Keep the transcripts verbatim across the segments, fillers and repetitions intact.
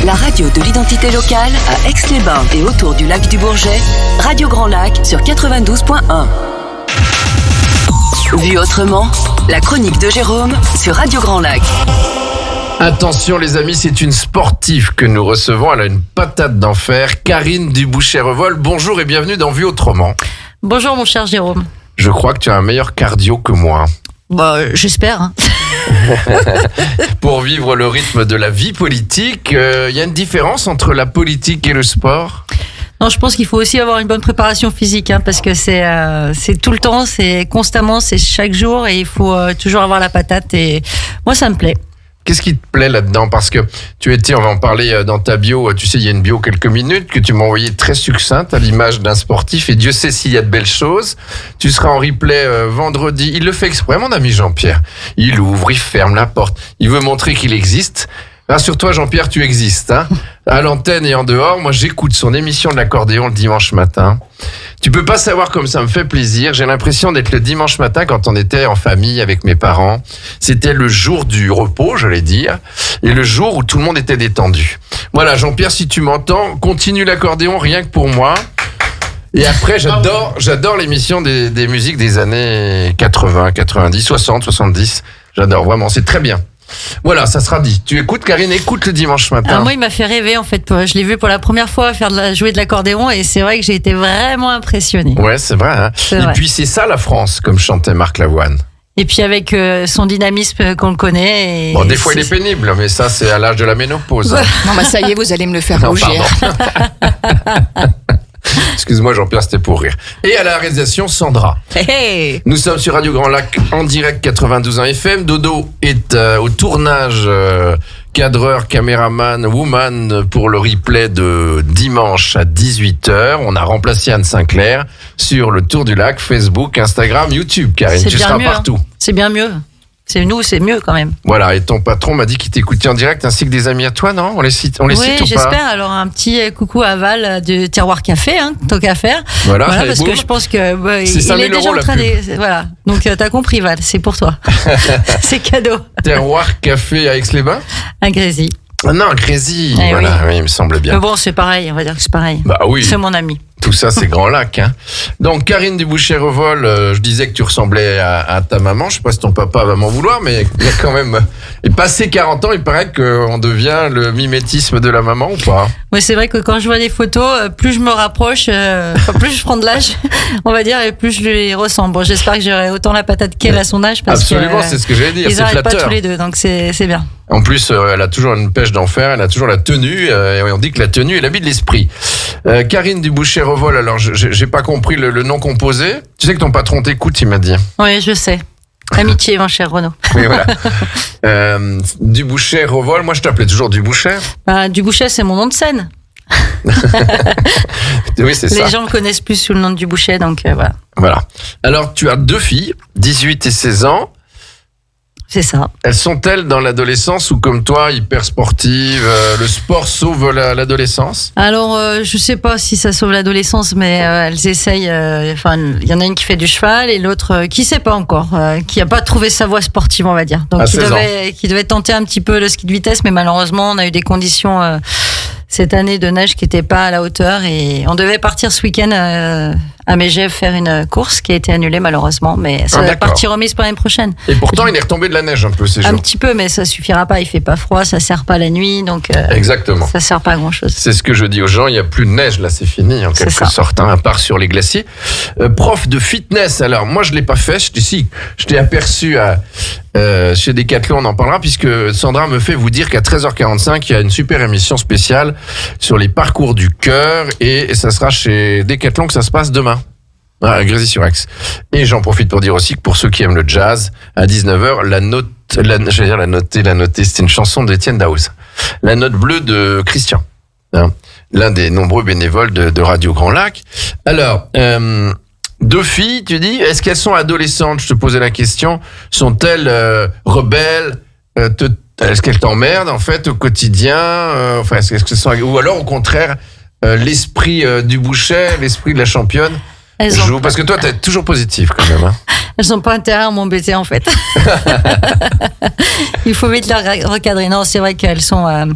La radio de l'identité locale à Aix-les-Bains et autour du lac du Bourget, Radio Grand Lac sur quatre-vingt-douze point un. Vu autrement, la chronique de Jérôme sur Radio Grand Lac. Attention les amis, c'est une sportive que nous recevons. Elle a une patate d'enfer. Karine Dubouchet-Revol, bonjour et bienvenue dans Vu autrement. Bonjour mon cher Jérôme. Je crois que tu as un meilleur cardio que moi. Bah, j'espère. Hein. Pour vivre le rythme de la vie politique, il euh, y a une différence entre la politique et le sport ? Non, je pense qu'il faut aussi avoir une bonne préparation physique, hein, parce que c'est euh, c'est tout le temps, c'est constamment, c'est chaque jour, et il faut euh, toujours avoir la patate. Et moi, ça me plaît. Qu'est-ce qui te plaît là-dedans ? Parce que tu étais, on va en parler dans ta bio, tu sais, il y a une bio quelques minutes que tu m'as envoyée très succincte à l'image d'un sportif, et Dieu sait s'il y a de belles choses. Tu seras en replay euh, vendredi. Il le fait exprès, mon ami Jean-Pierre. Il ouvre, il ferme la porte. Il veut montrer qu'il existe. Rassure-toi, Jean-Pierre, tu existes. Hein, à l'antenne et en dehors, moi j'écoute son émission de l'accordéon le dimanche matin. Tu peux pas savoir comme ça me fait plaisir. J'ai l'impression d'être le dimanche matin quand on était en famille avec mes parents. C'était le jour du repos, j'allais dire, et le jour où tout le monde était détendu. Voilà, Jean-Pierre, si tu m'entends, continue l'accordéon rien que pour moi. Et après, j'adore, j'adore l'émission des, des musiques des années quatre-vingts, quatre-vingt-dix, soixante, soixante-dix. J'adore, vraiment, c'est très bien. Voilà, ça sera dit. Tu écoutes, Karine, écoute le dimanche matin. Alors moi, il m'a fait rêver, en fait. Je l'ai vu pour la première fois faire de la, jouer de l'accordéon, et c'est vrai que j'ai été vraiment impressionnée. Ouais, c'est vrai. Hein. C'est et vrai. puis, c'est ça la France, comme chantait Marc Lavoine. Et puis avec euh, son dynamisme qu'on le connaît. Et bon, des fois, il est pénible, mais ça, c'est à l'âge de la ménopause. Hein. Non, bah ça y est, vous allez me le faire Non, rougir. pardon. Excuse-moi, Jean-Pierre, c'était pour rire. Et à la réalisation, Sandra. Hey, hey. Nous sommes sur Radio Grand Lac en direct quatre-vingt-douze point un F M. Dodo est euh, au tournage, euh, cadreur, caméraman, woman pour le replay de dimanche à dix-huit heures. On a remplacé Anne Sinclair sur le Tour du Lac, Facebook, Instagram, YouTube. Karine, C'est tu bien seras mieux, partout. Hein. C'est bien mieux. C'est nous, c'est mieux quand même. Voilà, et ton patron m'a dit qu'il t'écoutait en direct ainsi que des amis à toi, non ? On les cite, on les Oui, cite ou pas ? j'espère. Alors un petit coucou à Val du Terroir Café, hein, tant qu'à faire. Voilà, Voilà, et parce boum. que je pense que bah, il C'est cinq mille est déjà euros, en train la de. Voilà. Donc euh, t'as compris, Val, c'est pour toi. C'est cadeau. Terroir Café à Aix-les-Bains ? Un Grésy. Ah non, Crazy. Eh Voilà, oui. oui, il me semble bien. Mais bon, c'est pareil. On va dire que c'est pareil. Bah oui. C'est mon ami. Tout ça, c'est Grand Lac. Hein. Donc, Karine Dubouchet-Revol, euh, je disais que tu ressemblais à, à ta maman. Je sais pas si ton papa va m'en vouloir, mais il y a quand même... Et passé quarante ans, il paraît qu'on devient le mimétisme de la maman ou pas ? Oui, c'est vrai que quand je vois les photos, euh, plus je me rapproche, euh, enfin, plus je prends de l'âge, on va dire, et plus je lui ressemble. Bon, j'espère que j'aurai autant la patate qu'elle à son âge. Parce Absolument, que, euh, c'est ce que j'allais dire. Ils C'est n'arrêtent pas flatteur. tous les deux, donc c'est c'est bien. En plus, euh, elle a toujours une pêche d'enfer, elle a toujours la tenue, euh, et on dit que la tenue est l'habit de l'esprit. Euh, Karine Dubouchet-Revol, alors je- je- j'ai pas compris le, le nom composé. Tu sais que ton patron t'écoute, il m'a dit. Oui, je sais. Amitié, mon cher Renaud. Oui, voilà. euh, Dubouchet-Revol, moi je t'appelais toujours Dubouchet. Bah, Dubouchet, c'est mon nom de scène. Oui, c'est ça. Les gens me connaissent plus sous le nom de Dubouchet, donc euh, voilà. Voilà. Alors, tu as deux filles, dix-huit et seize ans. C'est ça. Elles sont-elles dans l'adolescence ou comme toi, hyper sportives, euh, le sport sauve la- l'adolescence ? Alors, euh, je sais pas si ça sauve l'adolescence, mais euh, elles essayent. euh, Enfin, il y en a une qui fait du cheval et l'autre euh, qui sait pas encore, euh, qui a pas trouvé sa voie sportive, on va dire. Donc, À qui seize ans. devait, qui devait tenter un petit peu le ski de vitesse, mais malheureusement, on a eu des conditions euh, cette année de neige qui n'étaient pas à la hauteur et on devait partir ce week-end euh, à Megève faire une course qui a été annulée malheureusement, mais ça Ah, va d'accord. partir remise pour l'année prochaine. Et pourtant, il est retombé de la neige un peu ces Un jours. petit peu, mais ça suffira pas. Il fait pas froid, ça sert pas la nuit, donc euh, Exactement. ça sert pas à grand chose. C'est ce que je dis aux gens, il n'y a plus de neige, là c'est fini en C'est quelque ça. sorte, hein, à part sur les glaciers. Euh, prof de fitness, alors moi je ne l'ai pas fait, je t'ai si, je t'ai aperçu à, euh, chez Decathlon, on en parlera, puisque Sandra me fait vous dire qu'à treize heures quarante-cinq, il y a une super émission spéciale sur les parcours du cœur, et, et ça sera chez Decathlon que ça se passe demain. À Grésy-sur-Aix. Et j'en profite pour dire aussi que pour ceux qui aiment le jazz, à dix-neuf heures, la note, la, j'allais dire la notée, la notée, c'est une chanson d'Étienne Dawes. La note bleue de Christian. Hein, l'un des nombreux bénévoles de, de Radio Grand Lac. Alors, euh, deux filles, tu dis, est-ce qu'elles sont adolescentes ? Je te posais la question. Sont-elles euh, rebelles euh, te, Est-ce qu'elles t'emmerdent en fait au quotidien euh, Enfin, est-ce que ce sont, ou alors au contraire, euh, l'esprit euh, du boucher, l'esprit de la championne Elles joue, ont, parce que toi, t'es toujours positif quand même. Hein. elles n'ont pas intérêt à m'embêter en fait. Il faut vite les recadrer. Non, c'est vrai qu'elles sont. Euh,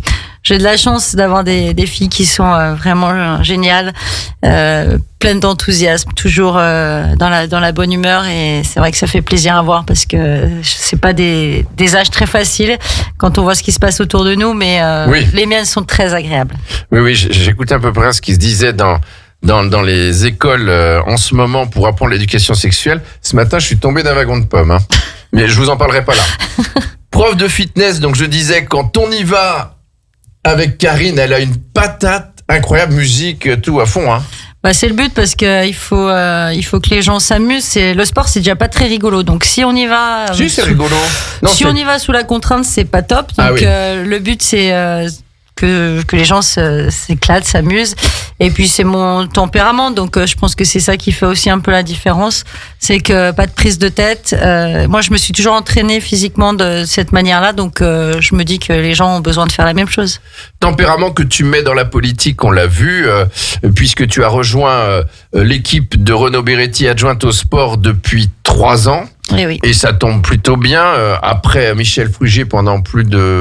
j'ai de la chance d'avoir des, des filles qui sont euh, vraiment euh, géniales, euh, pleines d'enthousiasme, toujours euh, dans la dans la bonne humeur, et c'est vrai que ça fait plaisir à voir parce que c'est pas des des âges très faciles quand on voit ce qui se passe autour de nous, mais euh, Oui. les miennes sont très agréables. Oui, oui, j- j'écoutais à peu près ce qui se disait dans dans dans les écoles euh, en ce moment pour apprendre l'éducation sexuelle. Ce matin, je suis tombé d'un wagon de pommes, hein. Mais je vous en parlerai pas là. Prof de fitness, donc je disais, quand on y va avec Karine, elle a une patate incroyable, musique, tout à fond, hein. Bah, c'est le but parce que il faut euh, il faut que les gens s'amusent. C'est le sport, c'est déjà pas très rigolo. Donc si on y va, Si, c'est sous- rigolo. Non, si c'est- on y va sous la contrainte, c'est pas top. Donc Ah oui. euh, le but c'est euh, que que les gens se- s'éclatent, s'amusent. Et puis c'est mon tempérament, donc euh, je pense que c'est ça qui fait aussi un peu la différence. C'est que pas de prise de tête. Euh, moi, je me suis toujours entraînée physiquement de cette manière-là, donc euh, je me dis que les gens ont besoin de faire la même chose. Tempérament que tu mets dans la politique, on l'a vu, euh, puisque tu as rejoint euh, l'équipe de Renaud Beretti, adjointe au sport, depuis trois ans. Et oui. Et ça tombe plutôt bien. euh, après Michel Frugier pendant plus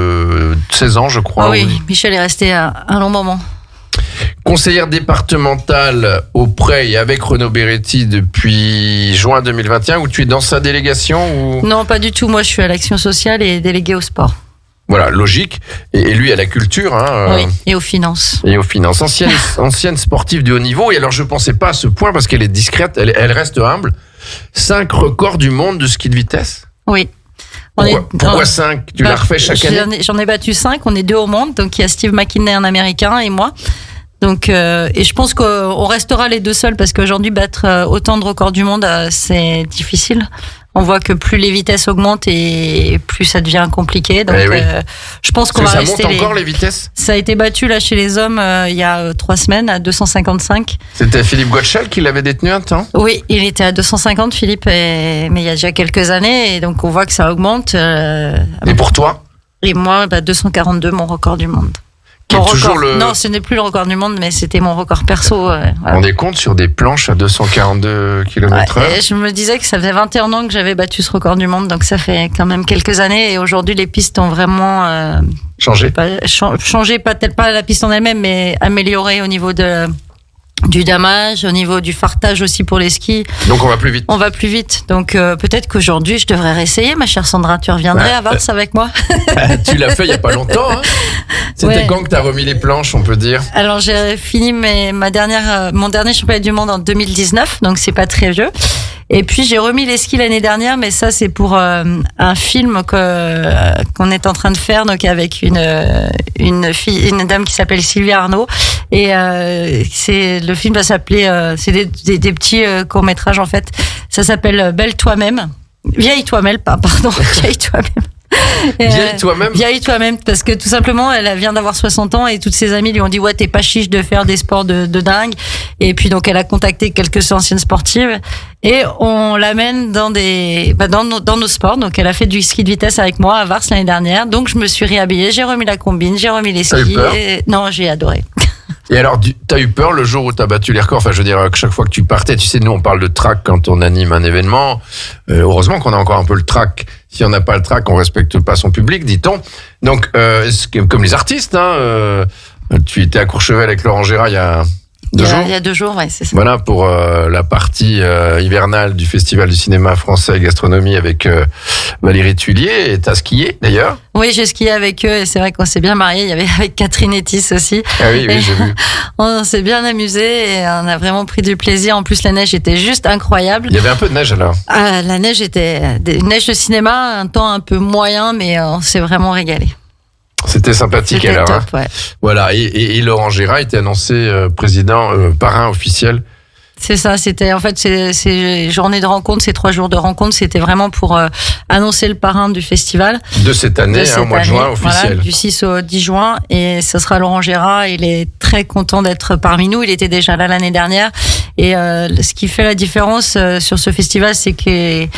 de seize ans, je crois. Ah oui, Michel est resté un, un long moment. Conseillère départementale auprès et avec Renaud Beretti depuis juin deux mille vingt et un, où tu es dans sa délégation ou... Non, pas du tout. Moi, je suis à l'action sociale et déléguée au sport. Voilà, logique. Et, et lui à la culture. Hein, euh, Oui, et aux finances. Et aux finances. Ancienne, ancienne sportive de haut niveau. Et alors, je pensais pas à ce point parce qu'elle est discrète, elle, elle reste humble. Cinq records du monde de ski de vitesse. Oui. On Pourquoi, est- pourquoi on- cinq? Tu Bah, l'as refait chaque année? J'en ai, j'en ai battu cinq. On est deux au monde. Donc, il y a Steve McKinney, un Américain, et moi. Donc, euh, et je pense qu'on restera les deux seuls parce qu'aujourd'hui, battre euh, autant de records du monde, euh, c'est difficile. On voit que plus les vitesses augmentent et plus ça devient compliqué. Donc, Eh oui. euh, je pense qu'on Parce va que ça rester. monte les- encore les vitesses? Ça a été battu là chez les hommes euh, il y a euh, trois semaines à deux cent cinquante-cinq. C'était Philippe Gottschall qui l'avait détenu un temps? Oui, il était à deux cent cinquante, Philippe, et- mais il y a déjà quelques années, et donc on voit que ça augmente. euh, Et pour toi? Et moi, bah, deux cent quarante-deux, mon record du monde. Qui est Mon toujours record. le- Non, ce n'est plus le record du monde, mais c'était mon record perso. euh, voilà. On est compte sur des planches à deux cent quarante-deux kilomètres heure. Ouais, et je me disais que ça faisait vingt et un ans que j'avais battu ce record du monde, donc ça fait quand même quelques années. Et aujourd'hui, les pistes ont vraiment euh, Changé. pas, cha- changé, pas peut-être pas la piste en elle-même, mais amélioré au niveau de, du damage, au niveau du fartage aussi pour les skis. Donc on va plus vite. On va plus vite. Donc euh, peut-être qu'aujourd'hui, je devrais réessayer, ma chère Sandra. Tu reviendrais Ouais. à Vars avec moi? Tu l'as fait il y a pas longtemps. Hein. C'était Ouais. quand que t'as remis les planches, on peut dire? Alors j'ai fini mes, ma dernière, euh, mon dernier championnat du monde en deux mille dix-neuf, donc c'est pas très vieux. Et puis j'ai remis les skis l'année dernière, mais ça c'est pour euh, un film que euh, qu'on est en train de faire, donc avec une euh, une fille, une dame qui s'appelle Sylvia Arnaud. Et euh, c'est le film va s'appeler, euh, c'est des, des, des petits euh, courts métrages en fait. Ça s'appelle euh, Belle toi-même, vieille toi-même, pas pardon, vieille toi-même. Et, Vieille euh, toi-même? Vieille toi-même, parce que tout simplement, elle vient d'avoir soixante ans et toutes ses amies lui ont dit ouais, t'es pas chiche de faire des sports de, de dingue. Et puis donc elle a contacté quelques anciennes sportives et on l'amène dans des bah, dans, nos, dans nos sports. Donc elle a fait du ski de vitesse avec moi à Vars l'année dernière. Donc je me suis réhabillée, j'ai remis la combine, j'ai remis les T'as eu skis. peur Et... Non, j'ai adoré. Et alors, tu as eu peur le jour où tu as battu les records? Enfin, je veux dire, que chaque fois que tu partais, tu sais, nous, on parle de track quand on anime un événement. Euh, heureusement qu'on a encore un peu le track. Si on n'a pas le track, on respecte pas son public, dit-on. Donc, euh, est-ce que, comme les artistes, hein, euh, tu étais à Courchevel avec Laurent Gérard il y a deux il, y a, jours. il y a deux jours, ouais, c'est ça. Voilà pour euh, la partie euh, hivernale du Festival du cinéma français et gastronomie avec euh, Valérie Tullier. Et t'as skié d'ailleurs? Oui, j'ai skié avec eux et c'est vrai qu'on s'est bien mariés. Il y avait avec Catherine Etis aussi. Ah oui, oui, j'ai vu. On s'est bien amusé et on a vraiment pris du plaisir. En plus, la neige était juste incroyable. Il y avait un peu de neige alors. Ah, la neige était des- une neige de cinéma, un temps un peu moyen, mais euh, on s'est vraiment régalé. C'était sympathique C'était alors. hein. top, ouais. Voilà, et, et, et Laurent Gérard était annoncé euh, président, euh, parrain officiel. C'est ça, c'était en fait ces, ces journées de rencontre, ces trois jours de rencontre, c'était vraiment pour euh, annoncer le parrain du festival. De cette année, de hein, cette au mois de année, juin, officiel. voilà, du six au dix juin, et ce sera Laurent Gérard. Il est très content d'être parmi nous. Il était déjà là l'année dernière, et euh, ce qui fait la différence euh, sur ce festival, c'est que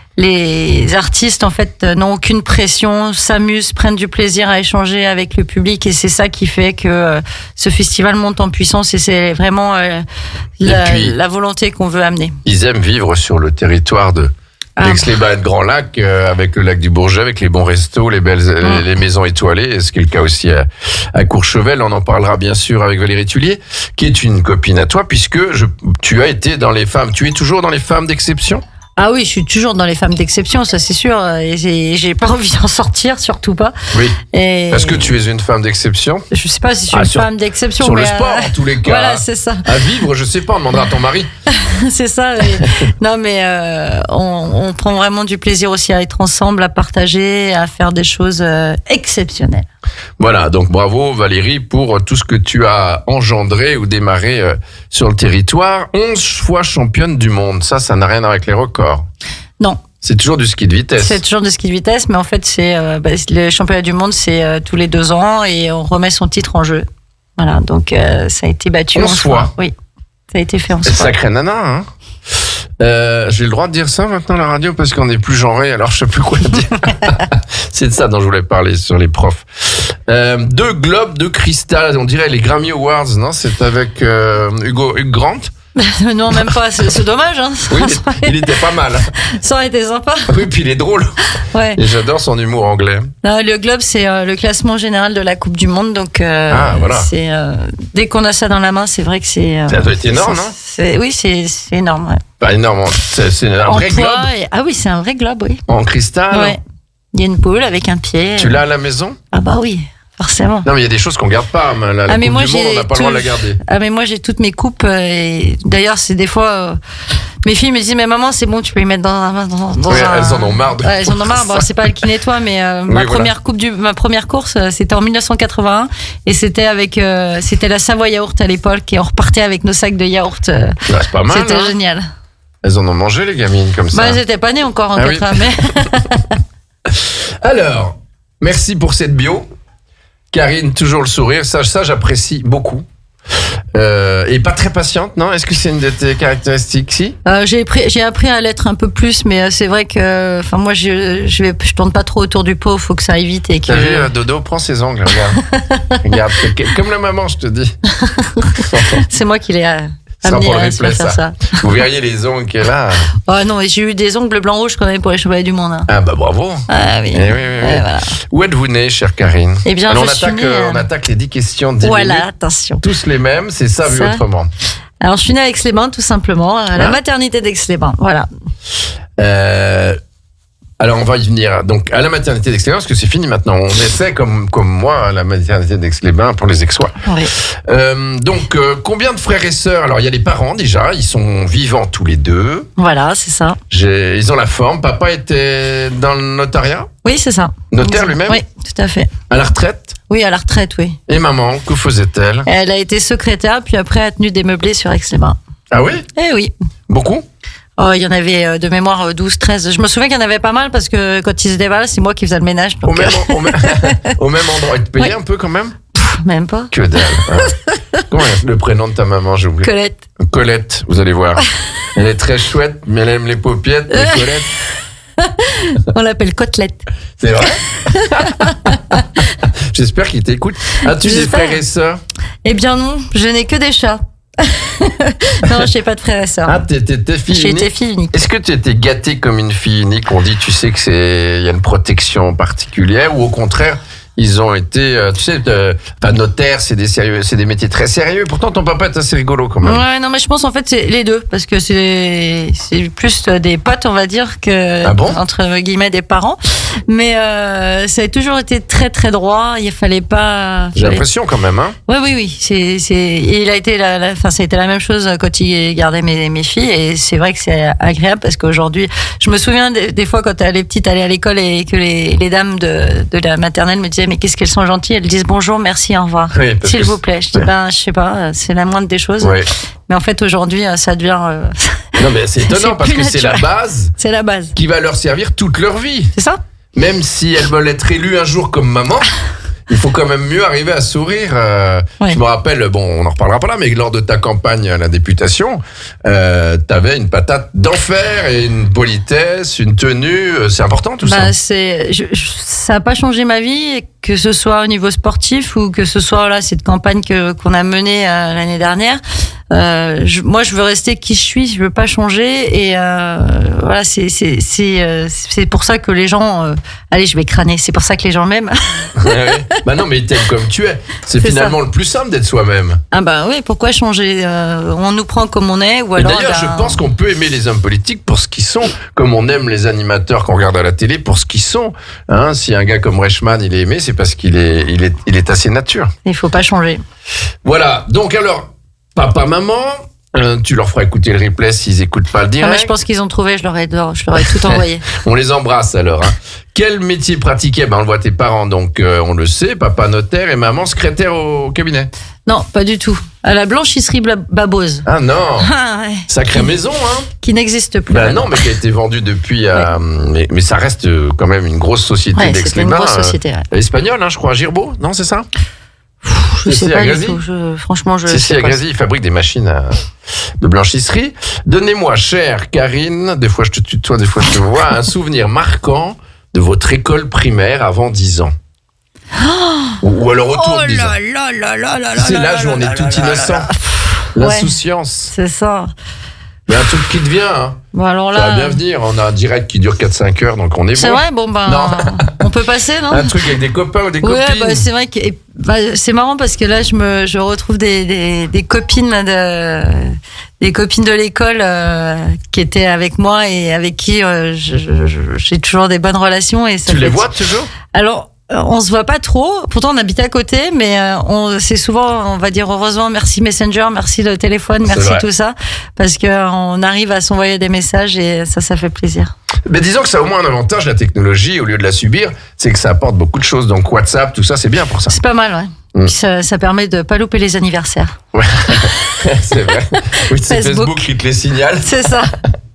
les artistes en fait n'ont aucune pression, s'amusent, prennent du plaisir à échanger avec le public, et c'est ça qui fait que euh, ce festival monte en puissance, et c'est vraiment euh, la, puis- la volonté qu'on veut amener. Ils aiment vivre sur le territoire de, Ah. d'Aix-les-Bains et de Grand Lac, euh, avec le lac du Bourget, avec les bons restos, les belles, Mm. les, les maisons étoilées, ce qui est le cas aussi à, à Courchevel. On en parlera bien sûr avec Valérie Tullier, qui est une copine à toi, puisque je, tu as été dans les femmes, tu es toujours dans les femmes d'exception? Ah oui, je suis toujours dans les femmes d'exception, ça c'est sûr. Et j'ai, j'ai pas envie d'en sortir, surtout pas. Oui. Et Est-ce que tu es une femme d'exception? je sais pas si je suis Ah, une sur- femme d'exception. Sur mais le sport, euh, en tous les cas. Voilà, c'est ça. À vivre, je sais pas, on demandera à ton mari. C'est ça. Mais- non, mais euh, on, on prend vraiment du plaisir aussi à être ensemble, à partager, à faire des choses euh, exceptionnelles. Voilà, donc bravo Valérie pour tout ce que tu as engendré ou démarré euh, sur le territoire. onze fois championne du monde, ça, ça n'a rien à voir avec les records. Non, C'est toujours du ski de vitesse. c'est toujours de ski de vitesse, mais en fait, c'est euh, bah, le championnat du monde, c'est euh, tous les deux ans et on remet son titre en jeu. Voilà, donc euh, ça a été battu onze onze fois. Oui, ça a été fait onze C'est fois. sacré nana, hein. Euh, j'ai le droit de dire ça maintenant à la radio parce qu'on n'est plus genré, alors je sais plus quoi dire. C'est de ça dont je voulais parler sur les profs. Euh, deux globes de cristal, on dirait les Grammy Awards, non? C'est avec euh, Hugo Hugh Grant. Non, même pas, c'est, c'est dommage. Hein. Oui, Ça, il, aurait- est- il était pas mal. ça aurait été sympa. Oui, puis il est drôle. Ouais. Et j'adore son humour anglais. Non, le Globe, c'est euh, le classement général de la Coupe du Monde. Donc, euh, Ah, voilà. c'est, euh, dès qu'on a ça dans la main, c'est vrai que c'est. euh, Ça doit être énorme, c'est- non c'est- Oui, c'est, c'est énorme. Ouais. Pas énorme, c'est c'est un En vrai poids globe et- Ah oui, c'est un vrai globe, oui. en cristal. Ouais. Il y a une boule avec un pied. Tu l'as à la maison? Ah bah oui, forcément. Non, mais il y a des choses qu'on garde pas. mais La, la Ah, mais Coupe moi, du Monde, j'ai on n'a pas le droit de la tout- garder. Ah mais moi j'ai toutes mes coupes euh, et d'ailleurs c'est des fois euh, mes filles me disent mais maman c'est bon tu peux les mettre dans un dans, dans Oui, un- elles en ont marre de- Ouais, elles en ont marre. Bon, c'est pas elle qui nettoie mais euh, Oui, ma voilà. première coupe du ma première course euh, c'était en mille neuf cent quatre-vingt-un et c'était avec euh, c'était la Savoie Yaourt à l'époque et on repartait avec nos sacs de yaourt. euh, Ouais, c'est pas mal. c'était hein. génial. Elles en ont mangé, les gamines, comme ça. Bah elles étaient pas nées encore en Ah oui. quatre-vingt mais Alors, merci pour cette bio. Karine, toujours le sourire. Ça, ça j'apprécie beaucoup. Euh, et pas très patiente, non? Est-ce que c'est une de tes caractéristiques, si? Euh, j'ai appris, j'ai appris à l'être un peu plus, mais euh, c'est vrai que, enfin moi, je, je, vais, je tourne pas trop autour du pot. Faut que ça aille vite et que. T'as vu, euh, Dodo, prends ses ongles, regarde. Regarde, c'est comme la maman, je te dis. C'est moi qui l'ai euh, Ça sera amené pour le à se replay, faire ça. ça. Vous verriez les ongles qu'elle a. Oh non, et j'ai eu des ongles blanc rouge quand même pour les championnats du monde. Hein. Ah bah bravo. Ah oui. Eh oui, oui, oui. Ouais, voilà. Où êtes-vous née, chère Karine? Eh bien, Alors, je on suis attaque, née, euh, euh, on attaque les dix questions de dix Voilà, minutes. attention. Tous les mêmes, c'est ça vu Ça. autrement. Alors, je suis née à Aix-les-Bains, tout simplement, à la Hein maternité d'Aix-les-Bains. Voilà. Euh, alors on va y venir. Donc à la maternité d'Aix-les-Bains, parce que c'est fini maintenant. On essaie comme comme moi à la maternité d'Aix-les-Bains pour les Aixois. Oui. Euh, donc euh, combien de frères et sœurs? Alors il y a les parents déjà, ils sont vivants tous les deux. Voilà, c'est ça. J'ai- Ils ont la forme. Papa était dans le notariat, Oui, c'est ça. notaire lui-même, Oui, tout à fait. à la retraite. Oui, à la retraite, oui. Et maman, que faisait-elle? Elle a été secrétaire, puis après a tenu des meublés sur Aix-les-Bains. Ah oui, Eh oui. beaucoup. Oh, il y en avait euh, de mémoire euh, douze, treize. Je me souviens qu'il y en avait pas mal parce que quand ils étaient là, c'est moi qui faisais le ménage. Au Donc, même, au, même, au même endroit. Ils te payaient Oui. un peu quand même? euh, même pas. Que dalle. hein. Comment est le prénom de ta maman, j'ai oublié? Colette. Colette, vous allez voir. Elle est très chouette, mais elle aime les paupiettes. Mais Colette, On l'appelle Côtelette. c'est vrai? J'espère qu'il t'écoute. As-tu des J'espère. frères et sœurs? Eh bien non, je n'ai que des chats. Non, je n'ai pas de frères et sœurs. Ah, t'es, t'es, t'es fille J'ai été unique? fille unique. Est-ce que tu étais gâtée comme une fille unique? On dit, tu sais que c'est, il y a une protection particulière, ou au contraire, ils ont été, euh, tu sais, euh, enfin, notaire, c'est des sérieux, c'est des métiers très sérieux. Pourtant, ton papa est assez rigolo quand même. Ouais, non, mais je pense en fait c'est les deux parce que c'est c'est plus des potes, on va dire, que Ah bon entre guillemets des parents. Mais euh, ça a toujours été très très droit. Il fallait pas. J'ai fallait- l'impression quand même, hein. Oui, oui, oui. C'est, c'est, et il a été la, la, enfin, ça a été la même chose quand il gardait mes, mes filles. Et c'est vrai que c'est agréable parce qu'aujourd'hui, je me souviens des, des fois quand les petites allaient à l'école et que les, les dames de, de la maternelle me disaient, mais qu'est-ce qu'elles sont gentilles. Elles disent bonjour, merci, au revoir. Oui, parce S'il que vous plaît. Je dis, ouais. ben, je sais pas, c'est la moindre des choses. Ouais. Mais en fait, aujourd'hui, ça devient, euh, Non, mais c'est étonnant C'est parce plus que c'est la naturel. base c'est la base. qui va leur servir toute leur vie. C'est ça? Même si elles veulent être élues un jour comme maman, il faut quand même mieux arriver à sourire. euh, Ouais. Je me rappelle, bon, on en reparlera pas là, mais lors de ta campagne à la députation, euh, t'avais une patate d'enfer et une politesse, une tenue. euh, C'est important tout Bah, ça. c'est, je- je- ça n'a pas changé ma vie, que ce soit au niveau sportif ou que ce soit là cette campagne que qu'on a menée euh, l'année dernière. Euh, je, moi, je veux rester qui je suis, je veux pas changer. Et euh, voilà, c'est c'est c'est euh, c'est pour ça que les gens. Euh, allez, je vais crâner. C'est pour ça que les gens m'aiment. Ouais, ouais. Bah non, mais ils t'aiment comme tu es. C'est, c'est finalement ça. Le plus simple d'être soi-même. Ah bah oui, pourquoi changer euh, On nous prend comme on est, ou alors. Et d'ailleurs, bah, je pense qu'on peut aimer les hommes politiques pour ce qu'ils sont, comme on aime les animateurs qu'on regarde à la télé pour ce qu'ils sont. Hein, si un gars comme Reichmann, il est aimé, c'est parce qu'il est il est il est assez nature. Il faut pas changer. Voilà. Donc alors. Papa, maman, euh, tu leur feras écouter le replay s'ils écoutent pas le direct. Ah, mais je pense qu'ils ont trouvé, je leur ai, je leur ai tout envoyé. On les embrasse alors. Hein. Quel métier pratiquait? Ben, on le voit tes parents, donc euh, on le sait, papa notaire et maman secrétaire au cabinet. Non, pas du tout. À la blanchisserie Babose. Ah non. Ah, ouais. Sacrée maison, hein. Qui n'existe plus. Ben non, mais qui a été vendue depuis. À, ouais. mais, mais ça reste quand même une grosse société ouais, d'Aix-les-Bains. C'est une grosse société. Ouais. Espagnole, hein, je crois, Girbaud, non, c'est ça? Je sais pas du tout. Je, franchement, je. Si, si, à Grésy, il fabrique des machines à, de blanchisserie. Donnez-moi, chère Karine, des fois je te tutoie, des fois je te vois, un souvenir marquant de votre école primaire avant dix ans. Oh ou, ou alors autour oh de dix ans. Là là là là là c'est l'âge où on est tout innocent. L'insouciance. Ouais, c'est ça. Il y a un truc qui te vient, hein. Bon, alors là. Ça va bien venir. On a un direct qui dure quatre cinq heures, donc on est bon. C'est vrai, bon, ben. Non. On peut passer, non? Un truc avec des copains ou des ouais, copines. Bah, c'est vrai que. Bah, c'est marrant parce que là, je me, je retrouve des, des, des copines de, des copines de l'école, euh, qui étaient avec moi et avec qui, euh, je, je, je, j'ai toujours des bonnes relations et ça tu les fait... vois toujours? Alors, on se voit pas trop. Pourtant, on habite à côté, mais on, c'est souvent, on va dire heureusement, merci Messenger, merci le téléphone, merci tout ça, parce que on arrive à s'envoyer des messages et ça, ça fait plaisir. Mais disons que ça a au moins un avantage, la technologie, au lieu de la subir, c'est que ça apporte beaucoup de choses. Donc WhatsApp, tout ça, c'est bien pour ça. C'est pas mal, ouais. Mm. Ça, ça permet de pas louper les anniversaires. Ouais, c'est vrai. Oui, c'est Facebook. Facebook qui te les signale. C'est ça.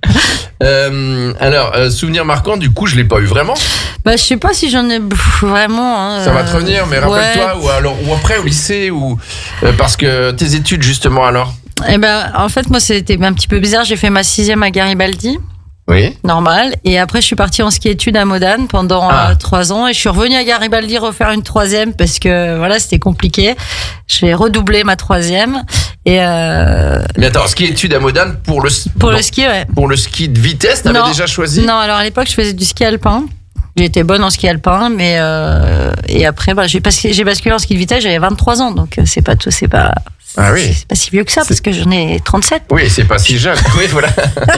Euh, alors, euh, souvenir marquant, du coup, je l'ai pas eu vraiment. Bah, je sais pas si j'en ai vraiment. Hein, ça va te revenir, mais rappelle-toi, ouais. ou alors, ou après au lycée, ou euh, parce que tes études justement alors. Eh ben, en fait, moi, c'était un petit peu bizarre. J'ai fait ma sixième à Garibaldi. Oui. Normal. Et après, je suis partie en ski-études à Modane pendant ah. euh, trois ans. Et je suis revenue à Garibaldi refaire une troisième parce que voilà, c'était compliqué. J'ai redoublé ma troisième. Et euh... Mais attends, ski-études à Modane pour le pour non, le ski, ouais. Pour le ski de vitesse, t'avais non. déjà choisi? Non, alors à l'époque, je faisais du ski alpin. J'étais bonne en ski alpin, mais euh... et après, bah, j'ai, basculé, j'ai basculé en ski de vitesse. J'avais vingt-trois ans, donc c'est pas tout, c'est pas. Ah oui. C'est pas si vieux que ça, c'est... parce que j'en ai trente-sept. Oui, c'est pas si jeune. Oui, voilà.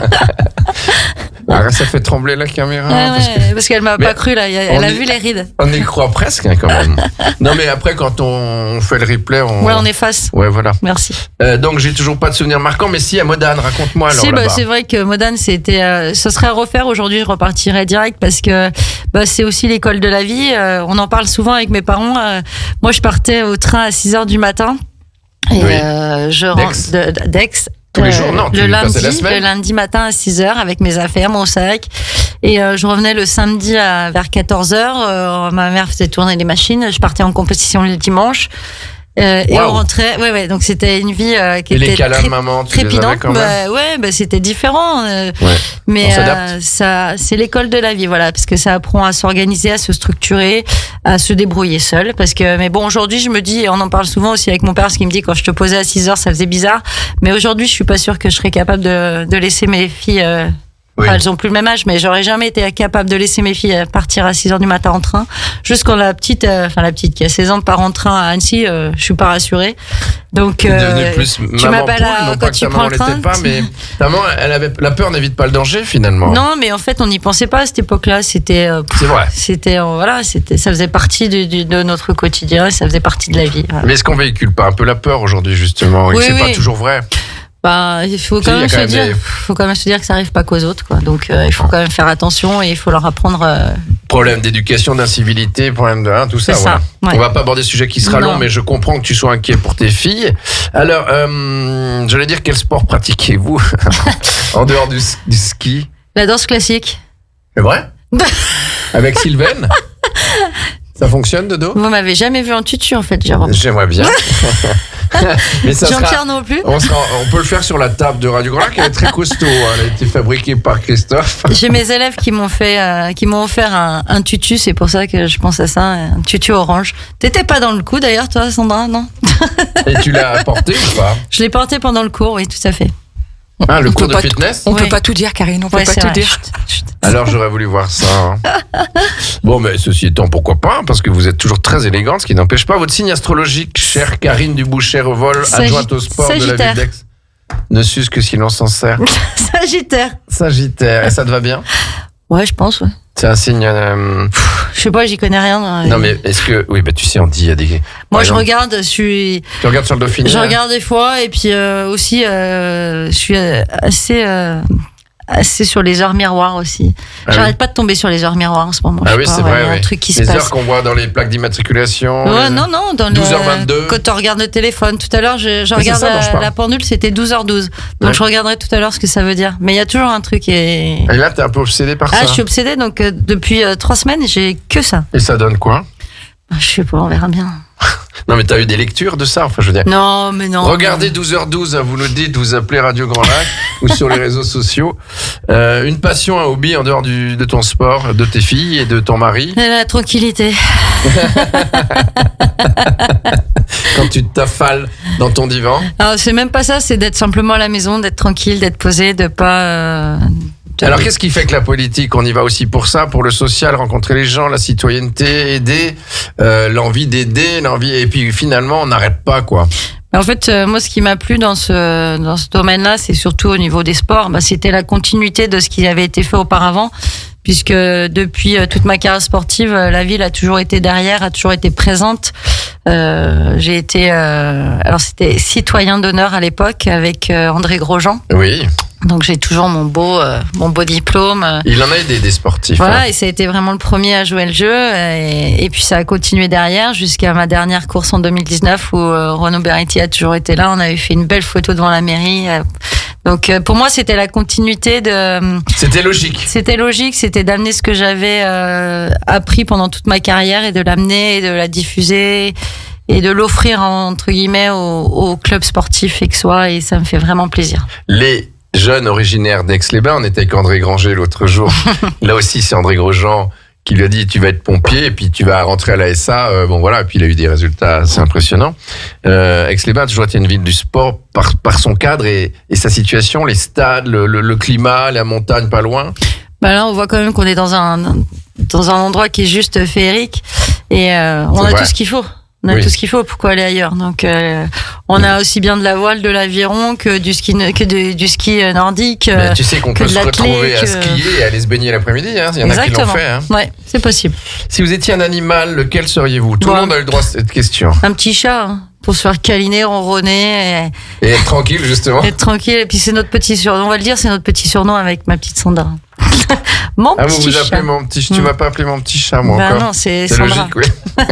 Ah, ça fait trembler la caméra. Ouais, parce, ouais, que... parce qu'elle m'a mais pas cru, là. Elle a y... vu les rides. On y croit presque, hein, quand même. Non, mais après, quand on fait le replay, on. Ouais, on efface. Ouais, voilà. Merci. Euh, donc, j'ai toujours pas de souvenir marquant, mais si, à Modane, raconte-moi alors. Si, bah, c'est vrai que Modane, c'était. Euh, ce serait à refaire. Aujourd'hui, je repartirais direct parce que bah, c'est aussi l'école de la vie. Euh, on en parle souvent avec mes parents. Euh, moi, je partais au train à six heures du matin. Et oui. euh, je rentre de, de, d'Aix. Tous les jours, non, le lundi, le lundi matin à six heures avec mes affaires, mon sac. Et euh, je revenais le samedi à, vers quatorze heures. Euh, ma mère faisait tourner les machines. Je partais en compétition le dimanche. Euh, wow. Et on rentrait, ouais, ouais, donc c'était une vie euh, qui et était les câlins très, de maman, tu trépidante. Les avais quand même. Bah, ouais, bah, c'était différent. Euh, ouais. Mais euh, ça, c'est l'école de la vie, voilà, parce que ça apprend à s'organiser, à se structurer, à se débrouiller seul. Parce que, mais bon, aujourd'hui, je me dis, et on en parle souvent aussi avec mon père, ce qui me dit quand je te posais à six heures, ça faisait bizarre. Mais aujourd'hui, je suis pas sûre que je serais capable de, de laisser mes filles. Euh, Oui. Enfin, elles ont plus le même âge, mais j'aurais jamais été capable de laisser mes filles partir à six heures du matin en train. Juste quand la petite, euh, enfin la petite qui a seize ans part en train à Annecy, euh, je suis pas rassurée. Donc, euh, plus tu m'appelles à, quand tu prends le train. Pas, mais ta maman, elle avait la peur n'évite pas le danger finalement. Non, mais en fait, on n'y pensait pas à cette époque-là. C'était, euh, c'est vrai. C'était, euh, voilà, c'était, ça faisait partie du, du, de notre quotidien, ça faisait partie de la vie. Voilà. Mais est-ce qu'on véhicule pas un peu la peur aujourd'hui justement, oui, et que c'est oui. pas toujours vrai? Bah, il faut quand, même se dire, des... faut quand même se dire que ça arrive pas qu'aux autres, quoi. Donc, euh, il faut quand même faire attention et il faut leur apprendre. Euh... Problème d'éducation, d'incivilité, problème de hein, tout ça. C'est voilà. ça ouais. On va pas aborder ce sujet qui sera non. long, mais je comprends que tu sois inquiet pour tes filles. Alors, euh, j'allais dire quel sport pratiquez-vous en dehors du, du ski? La danse classique. C'est vrai? Avec Sylvaine? Ça fonctionne, Dodo? Vous m'avez jamais vu en tutu, en fait, Jérôme. J'aimerais bien. Mais ça Jean-Pierre sera, non plus. On, sera, on peut le faire sur la table de Radio Grand Lac. Elle est très costaud. Hein. Elle a été fabriquée par Christophe. J'ai mes élèves qui m'ont fait, euh, qui m'ont offert un, un tutu. C'est pour ça que je pense à ça, un tutu orange. T'étais pas dans le coup d'ailleurs, toi, Sandra, non? Et tu l'as porté ou pas? Je l'ai porté pendant le cours, oui, tout à fait. Ah, le On cours peut de pas fitness? On Ouais. peut pas tout dire, Karine, on peut Ouais, pas c'est tout vrai. dire. Chut, chut. Alors j'aurais voulu voir ça. hein. Bon, mais ceci étant, pourquoi pas? Parce que vous êtes toujours très élégante, ce qui n'empêche pas votre signe astrologique, chère Karine Duboucher-Revol, Sagit- adjointe au sport de la Sagittaire. ville d'Aix. Ne suce que si l'on s'en sert. Sagittaire. Sagittaire, et ça te va bien? Ouais, je pense, ouais. C'est un signe. euh, Je sais pas, j'y connais rien. dans- Non, mais est-ce que. Oui, bah tu sais, on dit, il y a des. Moi, par je exemple, regarde, je suis. Tu regardes sur le Dauphiné? Je hein regarde des fois, et puis euh, aussi, euh, je suis euh, assez. euh, assez sur les heures miroirs aussi. Ah J'arrête oui. pas de tomber sur les heures miroirs en ce moment. Ah je oui, sais c'est pas, vrai. ouais, il y a oui. un truc qui se Les passe. heures qu'on voit dans les plaques d'immatriculation. Ouais, les- non, non, dans le, douze heures vingt-deux. quand on regarde le téléphone. Tout à l'heure, je, je c'est regarde ça dont je la, parle. la pendule, c'était douze heures douze. Donc Ouais. je regarderai tout à l'heure ce que ça veut dire. Mais il y a toujours un truc et... Et là, t'es un peu obsédé par Ah, ça. je suis obsédée, donc euh, depuis euh, trois semaines, j'ai que ça. Et ça donne quoi? Ah, je sais pas, on verra bien. Non, mais t'as eu des lectures de ça, enfin, je veux dire. Non, mais non. Regardez douze heures douze, hein, vous nous dites, vous appelez Radio Grand Lac ou sur les réseaux sociaux. Euh, une passion, un hobby en dehors du, de ton sport, de tes filles et de ton mari. Et la tranquillité. Quand tu t'affales dans ton divan. Alors, c'est même pas ça, c'est d'être simplement à la maison, d'être tranquille, d'être posé, de pas. euh, de- Alors, qu'est-ce qui fait que la politique, on y va aussi pour ça, pour le social, rencontrer les gens, la citoyenneté, aider, euh, l'envie d'aider, l'envie, et puis finalement, on n'arrête pas, quoi. Mais en fait, euh, moi, ce qui m'a plu dans ce dans ce domaine-là, c'est surtout au niveau des sports. Bah, c'était la continuité de ce qui avait été fait auparavant, puisque depuis euh, toute ma carrière sportive, euh, la ville a toujours été derrière, a toujours été présente. Euh, j'ai été, euh, alors c'était citoyen d'honneur à l'époque avec euh, André Grosjean. Oui, Donc j'ai toujours mon beau euh, mon beau diplôme. euh, il en a aidé des sportifs. Voilà, hein. et ça a été vraiment le premier à jouer le jeu. Et, et puis ça a continué derrière jusqu'à ma dernière course en deux mille dix-neuf où euh, Renaud Beretti a toujours été là. On avait fait une belle photo devant la mairie. euh. Donc euh, pour moi, c'était la continuité de. C'était logique. C'était logique, c'était d'amener ce que j'avais euh, appris pendant toute ma carrière et de l'amener et de la diffuser et de l'offrir entre guillemets au, au club sportif aixois. Et ça me fait vraiment plaisir. Les jeunes originaires d'Aix-les-Bains, on était avec André Granger l'autre jour. Là aussi, c'est André Grosjean qui lui a dit tu vas être pompier et puis tu vas rentrer à la S A. Euh, bon voilà, et puis il a eu des résultats assez impressionnants. Euh, Aix-les-Bains a toujours été une ville du sport par, par son cadre et, et sa situation, les stades, le, le, le climat, la montagne pas loin. Bah là, on voit quand même qu'on est dans un dans un endroit qui est juste féerique et euh, on C'est a vrai. tout ce qu'il faut. On a Oui. tout ce qu'il faut. Pourquoi aller ailleurs? Donc, euh, on a aussi bien de la voile, de l'aviron que du ski que de- du ski nordique. euh, Mais tu sais qu'on que peut de se la retrouver clé, à que- skier et aller se baigner l'après-midi. Hein. Il y en a qui l'ont Exactement. fait. Hein. Ouais, c'est possible. Si vous étiez un animal, lequel seriez-vous? Tout Bon. le monde a eu le droit à cette question. Un petit chat hein, pour se faire câliner, ronronner Et être tranquille, justement. et être tranquille. Et puis c'est notre petit surnom. On va le dire, c'est notre petit surnom avec ma petite Sandra. Mon Ah, vous petit vous appelez chat. mon petit... Tu Mm. m'as pas appelé mon petit chat, moi, Bah encore. non, c'est C'est Sandra. logique, oui.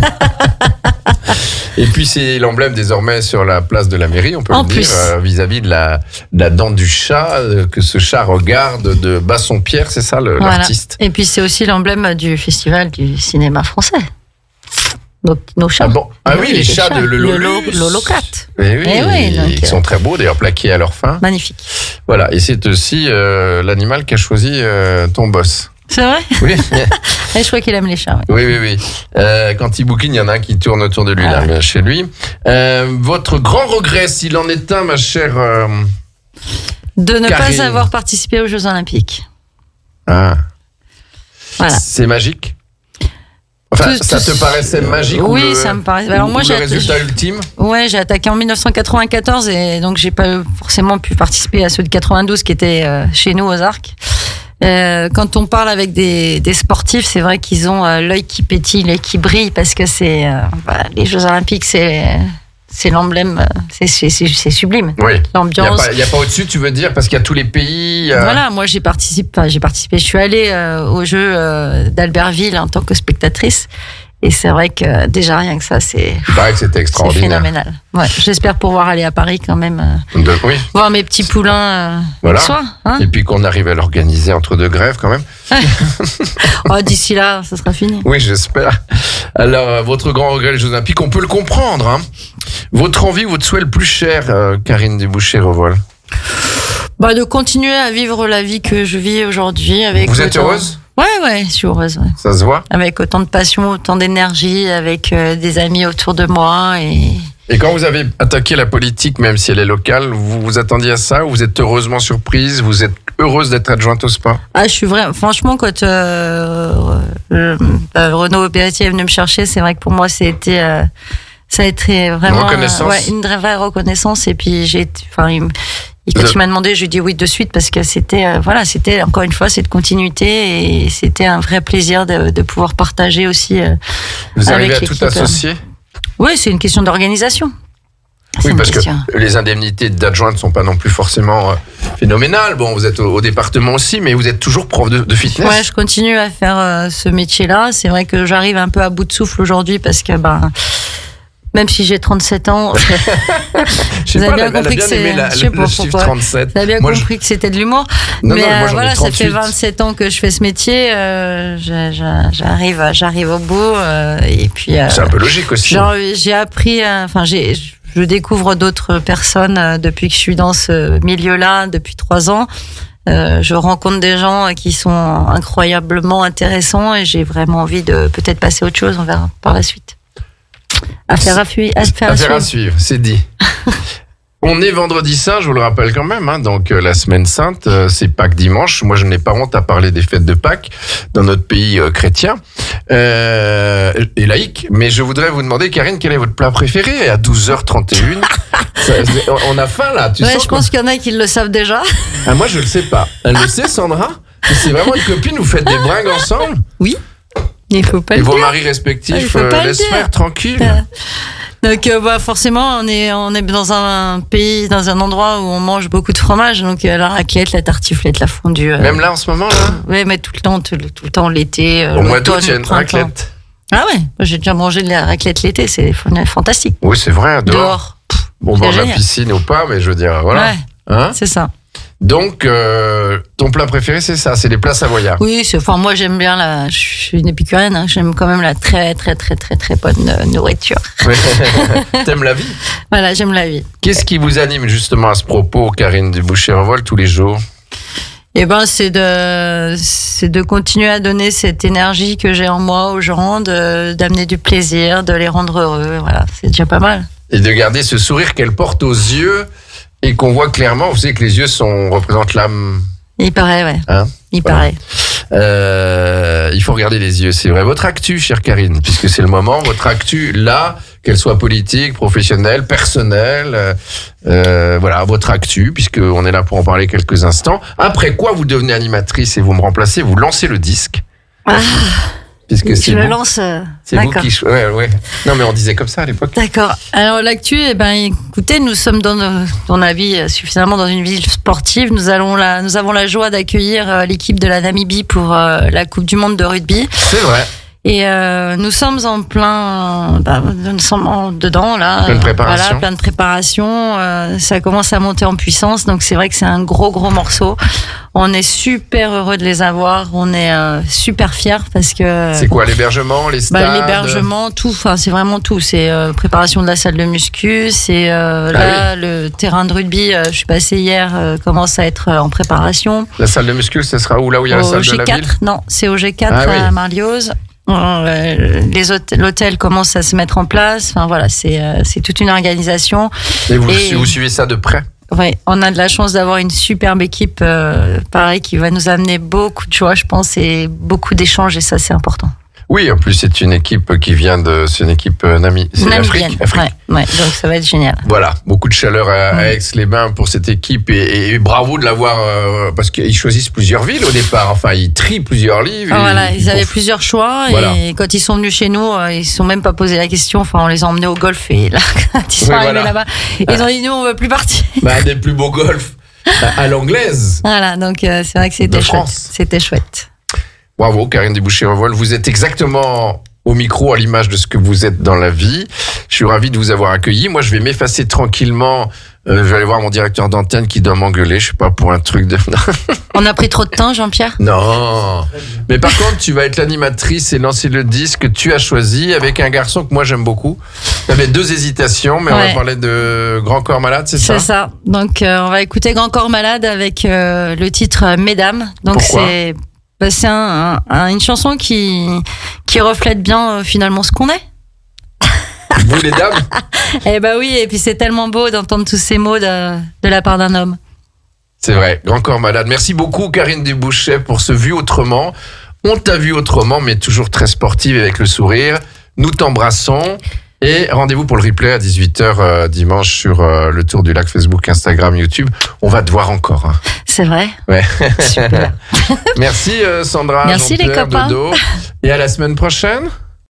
Et puis c'est l'emblème désormais sur la place de la mairie, on peut En le plus. dire, euh, vis-à-vis de la, de la dent du chat, euh, que ce chat regarde de Bassompierre, c'est ça le- Voilà. l'artiste. Et puis c'est aussi l'emblème du festival du cinéma français. Nos, nos chats. Ah bon? Ah oui, les chats de Le Lololus. Lo- Lolocat. Eh oui, Eh oui, donc, ils euh, sont très beaux, d'ailleurs plaqués à leur fin. Magnifique. Voilà, et c'est aussi euh, l'animal qu'a choisi euh, ton boss. C'est vrai? Oui, Et je crois qu'il aime les chats. Ouais. oui, oui. oui. Euh, quand il bouquine, il y en a un qui tourne autour de lui, Ah là, mais chez lui. Euh, votre grand regret, s'il en est un, ma chère... euh, De ne Karine. pas avoir participé aux Jeux Olympiques. Ah. Voilà. C'est magique. Enfin, Tout- ça tout- te paraissait magique ou Oui, le, ça me paraît. Alors ou moi, le j'ai résultat ultime. Ouais, j'ai attaqué en mille neuf cent quatre-vingt-quatorze et donc j'ai pas forcément pu participer à ceux de quatre-vingt-douze qui étaient euh, chez nous aux Arcs. Euh, quand on parle avec des, des sportifs, c'est vrai qu'ils ont euh, l'œil qui pétille, l'œil qui brille parce que c'est euh, bah, les Jeux Olympiques, c'est c'est l'emblème, euh, c'est c'est c'est c'est sublime. Oui. Il n'y a L'ambiance. pas, y a pas au-dessus, tu veux dire, parce qu'il y a tous les pays. euh, Voilà, moi j'ai participé, enfin, j'ai participé, je suis allée euh, aux Jeux euh, d'Albertville en tant que spectatrice. Et c'est vrai que déjà rien que ça, c'est Il paraît que c'était c'est extraordinaire. phénoménal. Ouais, j'espère pouvoir aller à Paris quand même, euh, De- oui. voir mes petits poulains euh, Voilà. le soir. Hein Et puis qu'on arrive à l'organiser entre deux grèves quand même. Oh, d'ici là, ça sera fini. Oui, j'espère. Alors, euh, votre grand regret, les Jeux Olympiques, on peut le comprendre. Hein. Votre envie, votre souhait le plus cher, euh, Karine Duboucher-Revol. Bah, de continuer à vivre la vie que je vis aujourd'hui avec. Vous êtes autant- heureuse? Ouais, ouais, je suis heureuse. Ouais. Ça se voit? Avec autant de passion, autant d'énergie, avec euh, des amis autour de moi et Et quand vous avez attaqué la politique, même si elle est locale, vous vous attendiez à ça ou vous êtes heureusement surprise? Vous êtes heureuse d'être adjointe au Spa? Ah, je suis vraiment, franchement, quand euh, euh, Renaud Beretier est venu me chercher, c'est vrai que pour moi, c'était, euh, ça a été vraiment une reconnaissance. Euh, ouais, une vraie reconnaissance. Et puis, j'ai, enfin, il, quand il m'a demandé, je lui ai dit oui de suite parce que c'était, euh, voilà, c'était encore une fois cette continuité et c'était un vrai plaisir de, de pouvoir partager aussi. Euh, vous avec arrivez à tout associer? Oui, c'est une question d'organisation. Oui, parce question. que les indemnités d'adjointe ne sont pas non plus forcément euh, phénoménales. Bon, vous êtes au, au département aussi, mais vous êtes toujours prof de, de fitness. Ouais, je continue à faire euh, ce métier-là. C'est vrai que j'arrive un peu à bout de souffle aujourd'hui parce que, ben, même si j'ai trente-sept ans, je vous avez bien compris que c'est la, je sais pas pourquoi. trente-sept. Vous avez bien moi, compris je... que c'était de l'humour. Non, mais non, moi, euh, voilà, ça fait vingt-sept ans que je fais ce métier. Euh, j'arrive, j'arrive au bout. Euh, et puis. Euh, c'est un peu logique aussi. Genre, j'ai appris, enfin, euh, j'ai. Je découvre d'autres personnes euh, depuis que je suis dans ce milieu-là, depuis trois ans. Euh, je rencontre des gens qui sont incroyablement intéressants et j'ai vraiment envie de peut-être passer à autre chose. On verra par la suite. Affaire à, fuir, affaire à, affaire à suivre, c'est dit. On est vendredi saint, je vous le rappelle quand même, hein, donc euh, la semaine sainte, euh, c'est Pâques dimanche. Moi, je n'ai pas honte à parler des fêtes de Pâques dans notre pays euh, chrétien euh, et laïque. Mais je voudrais vous demander, Karine, quel est votre plat préféré à douze heures trente et une? Ça, on a faim là, tu ouais, sens je pense qu'il y en a qui le savent déjà. Ah, moi, je le sais pas. Elle le sait, Sandra? C'est vraiment une copine, vous faites des bringues ensemble? Oui. Il faut pas et le vos dire. maris respectifs euh, laissent faire tranquille. Euh, donc euh, bah, forcément on est on est dans un pays, dans un endroit où on mange beaucoup de fromage, donc euh, la raclette, la tartiflette, la fondue. Euh, Même là en ce moment là. Oui, mais tout le temps, tout, tout le temps l'été. Euh, Au mois d'août, il y a une raclette. Ah ouais, j'ai déjà mangé de la raclette l'été, c'est fantastique. Oui, c'est vrai. Dehors. dehors. Pff, bon, dans la piscine ou pas, mais je veux dire voilà. Ouais, hein c'est ça. Donc, euh, ton plat préféré, c'est ça, c'est les plats savoyards. Oui, enfin moi j'aime bien la, je suis une épicurienne, hein, j'aime quand même la très très très très très bonne euh, nourriture. T'aimes la vie? Voilà, j'aime la vie. Qu'est-ce qui vous anime justement à ce propos, Karine Dubouché-Revoil, tous les jours? Eh ben, c'est de, c'est de continuer à donner cette énergie que j'ai en moi aux gens, de, d'amener du plaisir, de les rendre heureux. Voilà, c'est déjà pas mal. Et de garder ce sourire qu'elle porte aux yeux. Et qu'on voit clairement, vous savez que les yeux sont, représentent l'âme. Il paraît, ouais. Hein il voilà. paraît. Euh, il faut regarder les yeux, c'est vrai. Votre actu, chère Karine, puisque c'est le moment, votre actu, là, qu'elle soit politique, professionnelle, personnelle, euh, voilà, votre actu, puisqu'on est là pour en parler quelques instants. Après quoi, vous devenez animatrice et vous me remplacez, vous lancez le disque. Ah Puisque je le lance. Euh, c'est vous qui. Ouais, ouais. Non, mais on disait comme ça à l'époque. D'accord. Alors l'actu, eh ben, écoutez, nous sommes dans, dans la vie suffisamment dans une ville sportive. Nous allons la, nous avons la joie d'accueillir l'équipe de la Namibie pour euh, la Coupe du Monde de rugby. C'est vrai. Et euh, nous sommes en plein, bah, nous sommes en, dedans là. Plein de préparation. Voilà, plein de préparation. Euh, ça commence à monter en puissance, donc c'est vrai que c'est un gros gros morceau. On est super heureux de les avoir. On est euh, super fiers parce que. C'est quoi l'hébergement, les stades? Bah, l'hébergement, tout. Enfin, c'est vraiment tout. C'est euh, préparation de la salle de muscu. C'est euh, ah, là oui. Le terrain de rugby. Euh, je suis passée hier. Euh, commence à être euh, en préparation. La salle de muscu, ce sera où là où il y a au la salle G quatre, de la ville? Non, c'est au G quatre ah, à oui. Marlioz. Les hôtels, l'hôtel commence à se mettre en place. Enfin voilà, c'est euh, c'est toute une organisation. Et vous, Et vous suivez ça de près? Ouais, on a de la chance d'avoir une superbe équipe, euh, pareil, qui va nous amener beaucoup de joie, je pense, et beaucoup d'échanges, et ça c'est important. Oui, en plus c'est une équipe qui vient de, c'est une équipe nami, c'est Namibienne. Afrique. Ouais, ouais, donc ça va être génial. Voilà, beaucoup de chaleur à, mmh. à Aix-les-Bains pour cette équipe et, et bravo de l'avoir euh, parce qu'ils choisissent plusieurs villes au départ. Enfin, ils trient plusieurs livres. Ah, voilà, ils, ils avaient pour... plusieurs choix voilà. Et quand ils sont venus chez nous, ils se sont même pas posé la question. Enfin, on les a emmenés au golf et là, quand ils sont oui, arrivés voilà. là-bas, ils ah. ont dit nous on veut plus partir. Bah, des plus beaux golfs à, à l'anglaise. Voilà, donc euh, c'est vrai que c'était chouette. C'était chouette. Bravo, Karine Dubouché-Revoil. Vous êtes exactement au micro, à l'image de ce que vous êtes dans la vie. Je suis ravi de vous avoir accueilli. Moi, je vais m'effacer tranquillement. Euh, je vais aller voir mon directeur d'antenne qui doit m'engueuler, je sais pas, pour un truc de... On a pris trop de temps, Jean-Pierre? Non. Mais par contre, tu vas être l'animatrice et lancer le disque que tu as choisi avec un garçon que moi j'aime beaucoup. Tu avais deux hésitations, mais ouais. on va parler de Grand Corps Malade, c'est ça? C'est ça. Donc, euh, on va écouter Grand Corps Malade avec euh, le titre Mesdames. Donc, c'est... Bah, c'est un, un, une chanson qui, qui reflète bien euh, finalement ce qu'on est. Vous les dames? Eh ben oui, et puis c'est tellement beau d'entendre tous ces mots de, de la part d'un homme. C'est vrai, Grand Corps Malade. Merci beaucoup Karine Dubouchet pour ce Vu Autrement. On t'a vu autrement, mais toujours très sportive avec le sourire. Nous t'embrassons. Et rendez-vous pour le replay à dix-huit heures euh, dimanche sur euh, le Tour du Lac, Facebook, Instagram, YouTube. On va te voir encore. Hein. C'est vrai. Ouais. Super. Merci euh, Sandra. Merci les copains. Dodo. Et à la semaine prochaine.